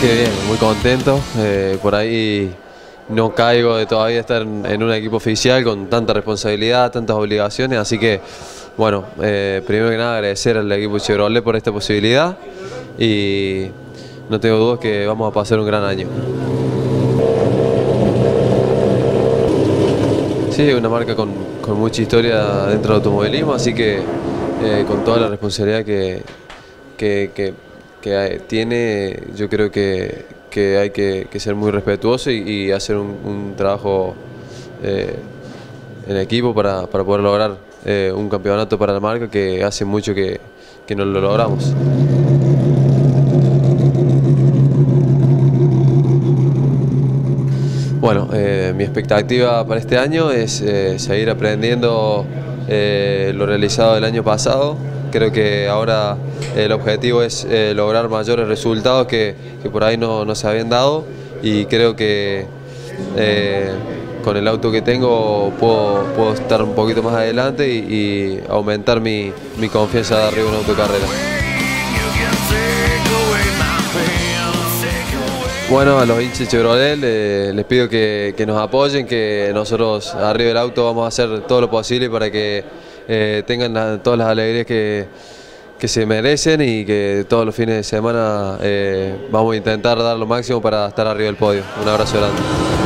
que bien, muy contento. Por ahí no caigo de todavía estar en un equipo oficial con tanta responsabilidad, tantas obligaciones, así que bueno, primero que nada agradecer al equipo Chevrolet por esta posibilidad y no tengo dudas que vamos a pasar un gran año. Sí, una marca con mucha historia dentro del automovilismo, así que con toda la responsabilidad que tiene, yo creo que hay que ser muy respetuoso y hacer un trabajo en equipo para poder lograr un campeonato para la marca que hace mucho que no lo logramos. Bueno, mi expectativa para este año es seguir aprendiendo lo realizado el año pasado. Creo que ahora el objetivo es lograr mayores resultados que por ahí no se habían dado y creo que con el auto que tengo puedo estar un poquito más adelante y aumentar mi confianza de arriba en autocarrera. Bueno, a los hinchas de Chevrolet les pido que nos apoyen, que nosotros arriba del auto vamos a hacer todo lo posible para que tengan todas las alegrías que se merecen y que todos los fines de semana vamos a intentar dar lo máximo para estar arriba del podio. Un abrazo grande.